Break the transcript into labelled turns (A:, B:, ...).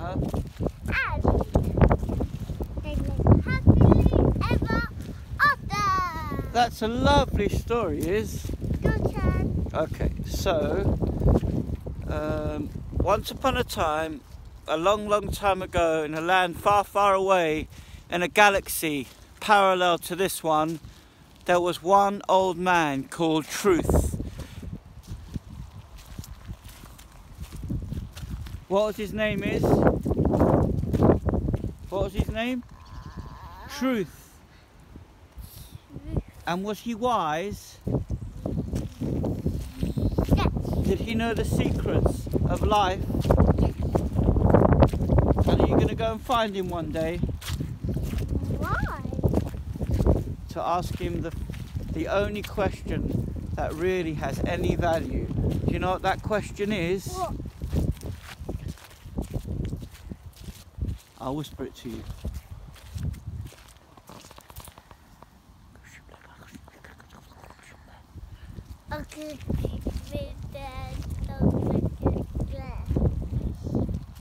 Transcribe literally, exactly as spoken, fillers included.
A: ever.
B: And they live happily ever after.
A: That's a lovely story, is.
B: Your turn.
A: Okay, so um, once upon a time, a long, long time ago, in a land far, far away, in a galaxy parallel to this one, there was one old man called Truth. What was his name is? What was his name? Truth. And was he wise?
B: Yes.
A: Did he know the secrets of life? And are you going to go and find him one day
B: Why?
A: to ask him the, the only question that really has any value? Do you know what that question is?
B: What?
A: I'll whisper it to you.
B: Okay, with that.